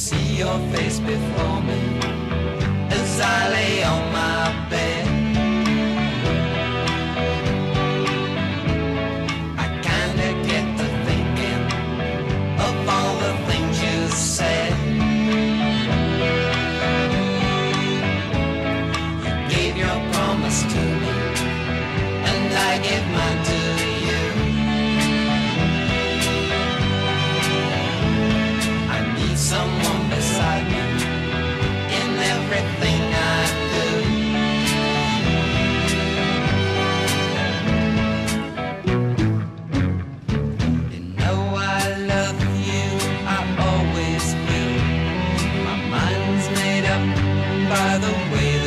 see your face before me as I lay on my bed. I kinda get to thinking of all the things you said. You gave your promise to me, and I gave mine to you. I need someone beside me in everything I do. You know I love you, I always will. My mind's made up by the way